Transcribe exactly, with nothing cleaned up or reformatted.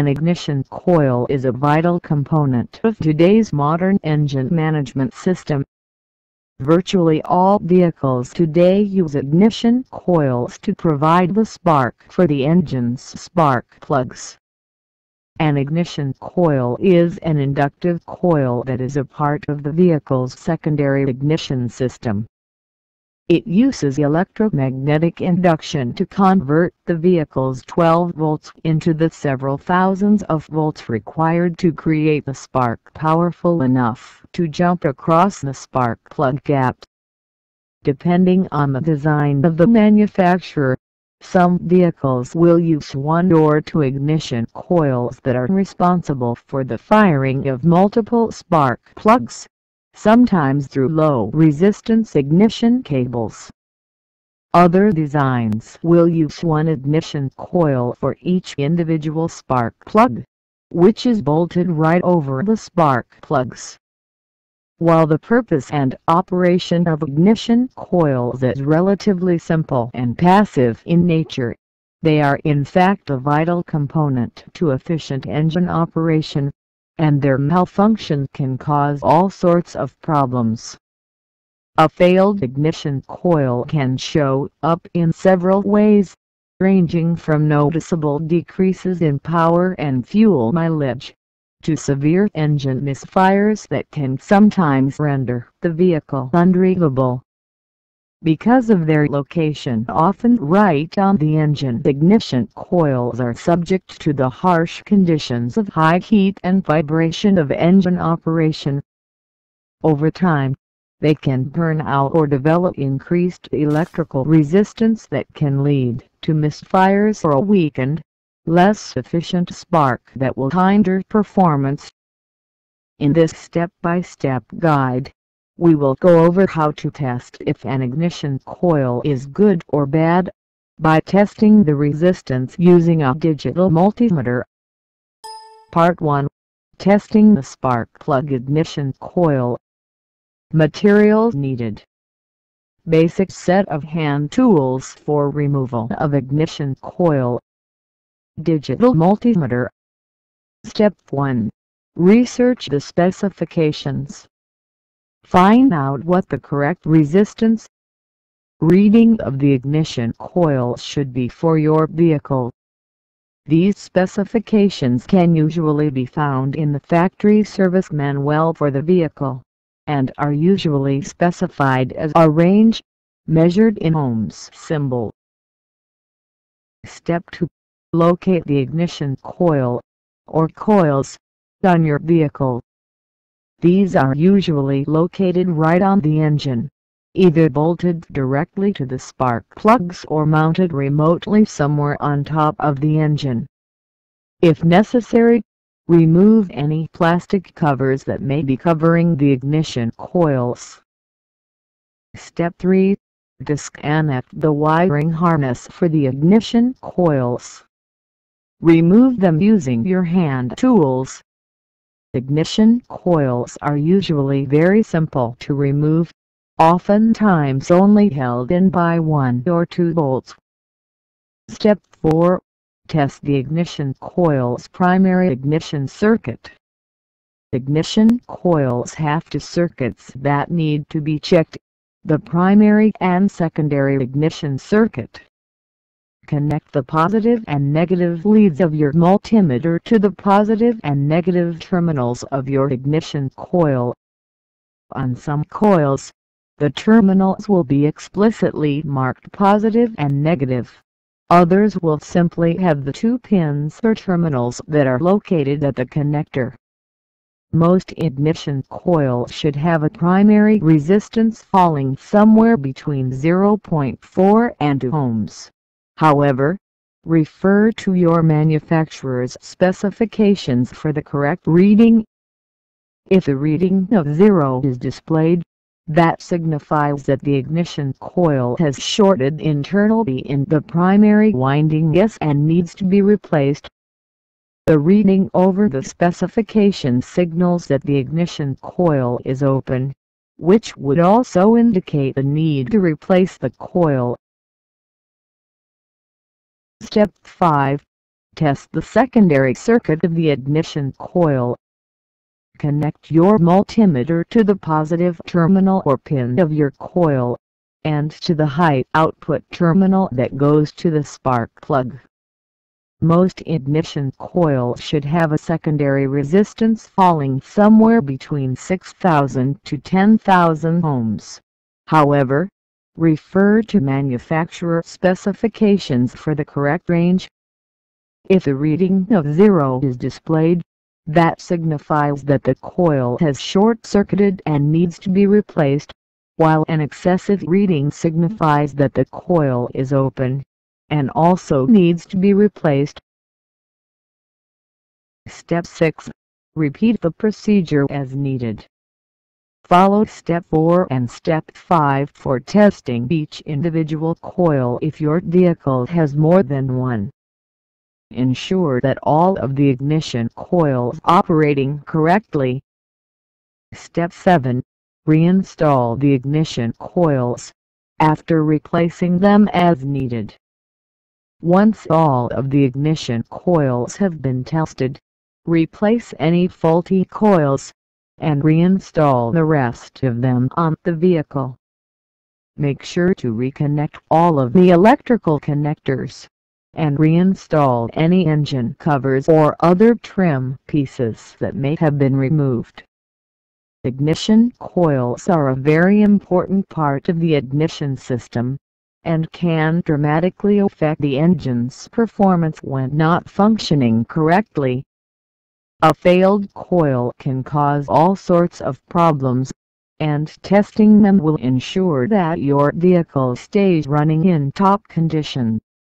An ignition coil is a vital component of today's modern engine management system. Virtually all vehicles today use ignition coils to provide the spark for the engine's spark plugs. An ignition coil is an inductive coil that is a part of the vehicle's secondary ignition system. It uses electromagnetic induction to convert the vehicle's twelve volts into the several thousands of volts required to create the spark powerful enough to jump across the spark plug gap. Depending on the design of the manufacturer, some vehicles will use one or two ignition coils that are responsible for the firing of multiple spark plugs, sometimes through low-resistance ignition cables. Other designs will use one ignition coil for each individual spark plug, which is bolted right over the spark plugs. While the purpose and operation of ignition coils is relatively simple and passive in nature, they are in fact a vital component to efficient engine operation, and their malfunction can cause all sorts of problems. A failed ignition coil can show up in several ways, ranging from noticeable decreases in power and fuel mileage, to severe engine misfires that can sometimes render the vehicle undrivable. Because of their location often right on the engine, ignition coils are subject to the harsh conditions of high heat and vibration of engine operation. Over time, they can burn out or develop increased electrical resistance that can lead to misfires or a weakened, less efficient spark that will hinder performance. In this step-by-step guide, we will go over how to test if an ignition coil is good or bad, by testing the resistance using a digital multimeter. Part one. Testing the spark plug ignition coil. Materials needed. Basic set of hand tools for removal of ignition coil. Digital multimeter. Step one. Research the specifications. Find out what the correct resistance reading of the ignition coil should be for your vehicle. These specifications can usually be found in the factory service manual for the vehicle, and are usually specified as a range, measured in ohms symbol. Step two. Locate the ignition coil, or coils, on your vehicle. These are usually located right on the engine, either bolted directly to the spark plugs or mounted remotely somewhere on top of the engine. If necessary, remove any plastic covers that may be covering the ignition coils. Step three. Disconnect the wiring harness for the ignition coils. Remove them using your hand tools. Ignition coils are usually very simple to remove, oftentimes only held in by one or two bolts. Step four. Test the ignition coil's primary ignition circuit. Ignition coils have two circuits that need to be checked: the primary and secondary ignition circuit. Connect the positive and negative leads of your multimeter to the positive and negative terminals of your ignition coil. On some coils, the terminals will be explicitly marked positive and negative. Others will simply have the two pins or terminals that are located at the connector. Most ignition coils should have a primary resistance falling somewhere between zero point four and two ohms. However, refer to your manufacturer's specifications for the correct reading. If the reading of zero is displayed, that signifies that the ignition coil has shorted internally in the primary winding and needs to be replaced. The reading over the specification signals that the ignition coil is open, which would also indicate the need to replace the coil. Step five. Test the secondary circuit of the ignition coil. Connect your multimeter to the positive terminal or pin of your coil, and to the high output terminal that goes to the spark plug. Most ignition coils should have a secondary resistance falling somewhere between six thousand to ten thousand ohms. However, refer to manufacturer specifications for the correct range. If a reading of zero is displayed, that signifies that the coil has short-circuited and needs to be replaced, while an excessive reading signifies that the coil is open and also needs to be replaced. Step six. Repeat the procedure as needed. Follow Step four and Step five for testing each individual coil if your vehicle has more than one. Ensure that all of the ignition coils operating correctly. Step seven. Reinstall the ignition coils, after replacing them as needed. Once all of the ignition coils have been tested, replace any faulty coils, and reinstall the rest of them on the vehicle. Make sure to reconnect all of the electrical connectors, and reinstall any engine covers or other trim pieces that may have been removed. Ignition coils are a very important part of the ignition system, and can dramatically affect the engine's performance when not functioning correctly. A failed coil can cause all sorts of problems, and testing them will ensure that your vehicle stays running in top condition.